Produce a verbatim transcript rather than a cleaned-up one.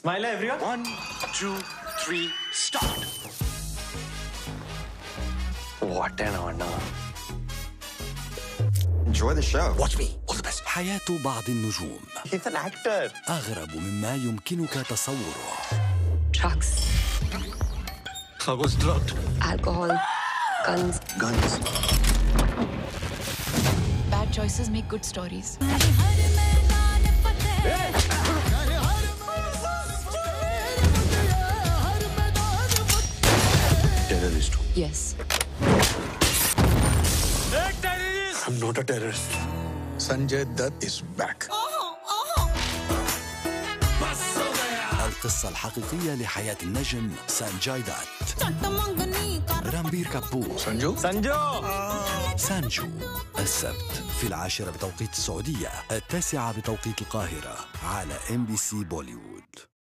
Smile everyone. One, two, three, start. What an honor. Enjoy the show. Watch me. All the best. حياة بعض النجوم He's an actor. أغرب مما يمكنك تصوره. Drugs, I was drugged. alcohol, guns. Guns. Bad choices make good stories. Terrorist. Yes. I'm not a terrorist. Sanjay Dutt is back. القصة الحقيقية لحياة النجم سانجاي دات. رامبير كابور. Sanju? Sanjo. سانجو السبت في العاشرة بتوقيت السعودية، التاسعة بتوقيت القاهرة على إم بي سي بوليوود.